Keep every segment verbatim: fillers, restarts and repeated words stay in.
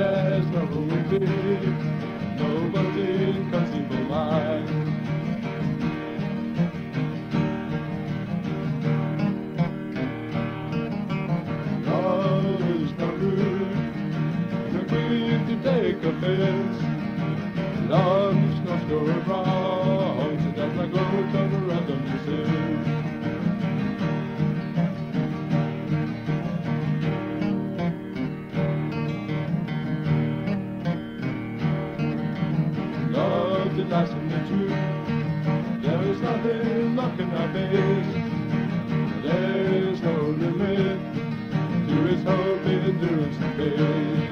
has no fear, no but inconceivable mind. Love is not rude, no quick to take offense. Love is not going wrong, so does not go to the random yourself. Love delights in the truth. There is nothing blocking our face. There is no limit to its hope, endurance, and faith.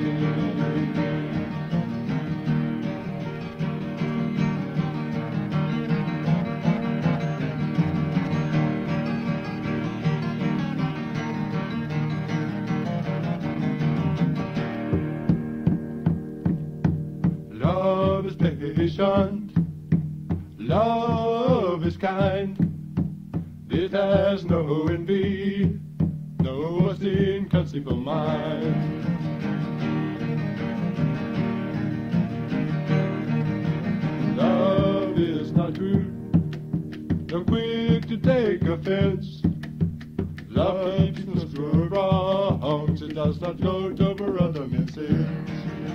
Love is patient, love is kind, it has no envy, no most inconceivable mind. Love is not rude, no quick to take offense. Love keeps no score wrongs, it does not gloat over other men's sins.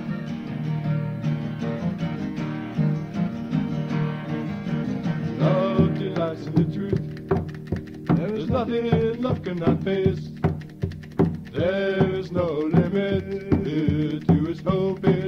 Love delights in the truth. There is nothing love cannot face. There is no limit to its hope.